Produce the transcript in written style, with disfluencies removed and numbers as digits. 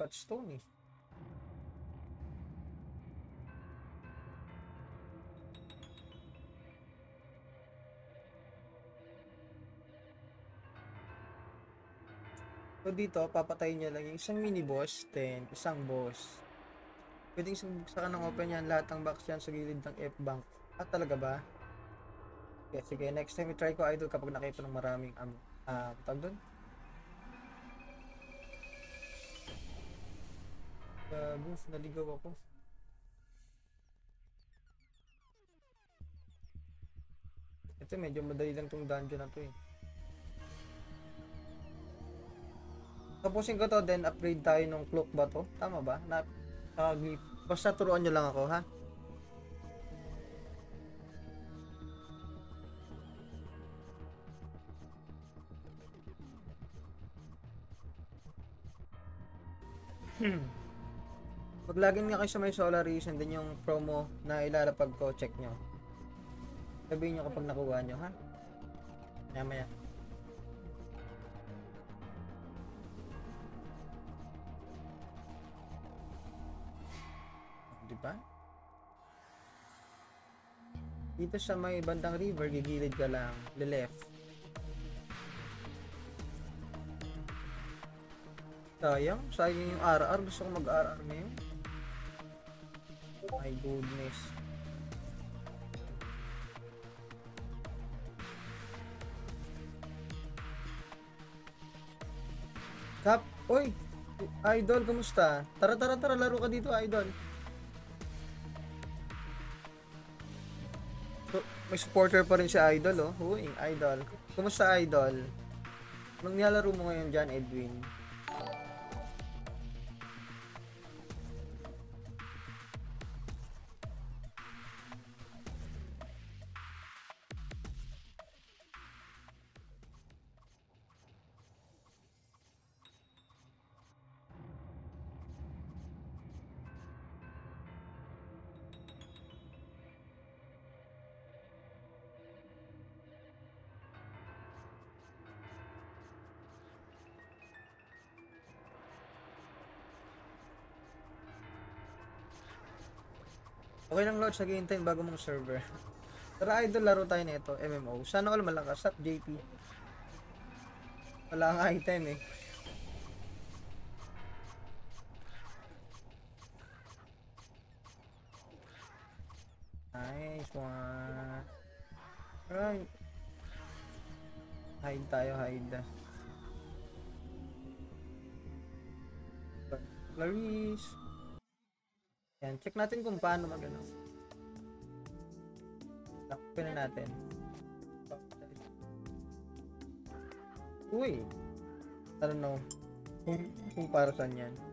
touchstone eh. So dito, papatayin nyo lang yung isang mini boss, then isang boss. Pwedeng buksan ng open yan, lahat ng box yan sa gilid ng F-bank. Ah, talaga ba? Okay, sige, next time i-try ko idol kapag nakita ng maraming tag doon. Boof, naligaw ako. Ito medyo madali lang tong dungeon na to eh. Tapusin ko to, then upgrade tayo ng cloak ba to? Tama ba? Basta turuan nyo lang ako, ha? Mag-login nga kayo sa may SOLARIS and then yung promo na ilalapag ko, check nyo. Sabihin nyo kapag nakuha nyo, ha? Maya. Diba? Dito sa may bandang river, gigilid ka lang, left. Sayang yung RR. Gusto ko mag-RR ngayon. My goodness. Kap, oy! Idol, kamusta? Tara, laro ka dito, idol. So, may supporter pa rin si idol, oh. Uy, idol. Kamusta, idol? Anong nilalaro mo ngayon dyan, Edwin? Okay lang, Lodge, nag-iintay bago mong server. Tara, idol, laro tayo nito, MMO. Sana all malakas. Up, JP. Wala kang item eh. Nice one. Alright. Hide tayo, hide. Clarice. Yan, check natin kung paano mag-ano. Takpin na natin. Uy! I don't know kung para saan yan.